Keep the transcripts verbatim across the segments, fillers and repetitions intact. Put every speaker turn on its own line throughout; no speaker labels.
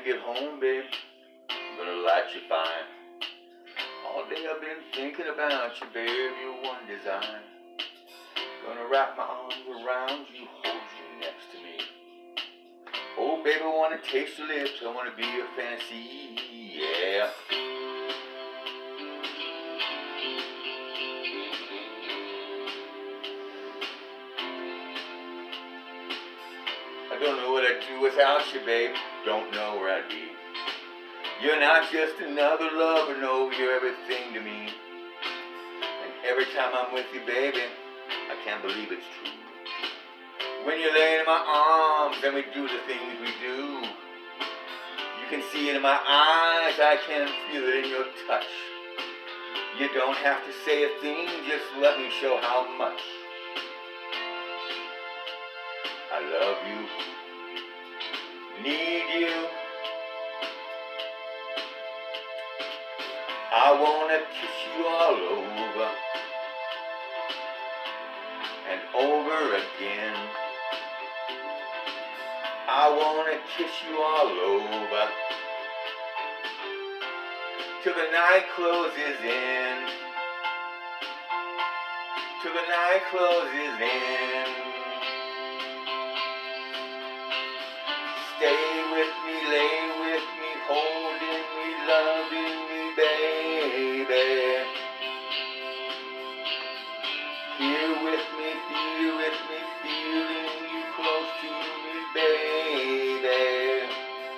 get home, babe, I'm gonna light you fine. All day I've been thinking about you, babe, you're one design. Gonna wrap my arms around you, hold you next to me. Oh, baby, I wanna taste your lips, I wanna be your fantasy, yeah. I don't know what I'd do without you, babe, don't know where I'd be. You're not just another lover, no, you're everything to me. And every time I'm with you, baby, I can't believe it's true. When you lay in my arms and we do the things we do, you can see it in my eyes, I can feel it in your touch. You don't have to say a thing, just let me show how much I love you, need you. I wanna kiss you all over and over again. I wanna kiss you all over till the night closes in, till the night closes in. Stay with me, lay with me, holding me, loving me, baby. Here with me, feel with me, feeling you close to me, baby.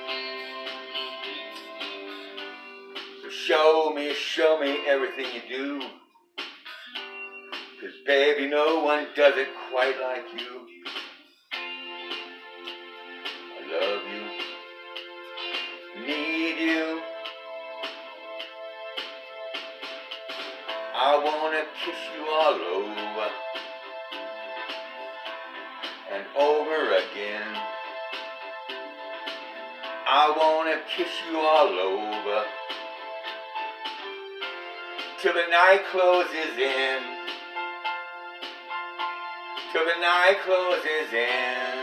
So show me, show me everything you do, 'cause baby, no one does it quite like you. I love you, need you. I wanna kiss you all over and over again. I wanna kiss you all over till the night closes in, till the night closes in.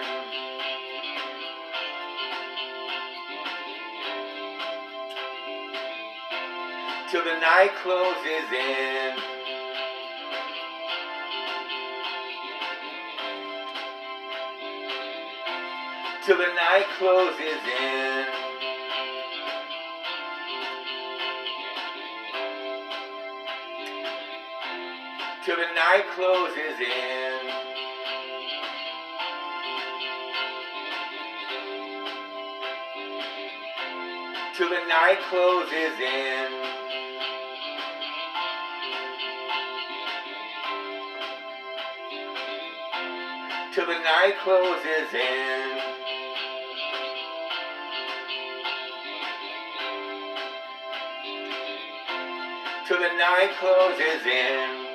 Till the night closes in. Till the night closes in. Till the night closes in. Till the night closes in. Till the night closes in. Till the night closes in.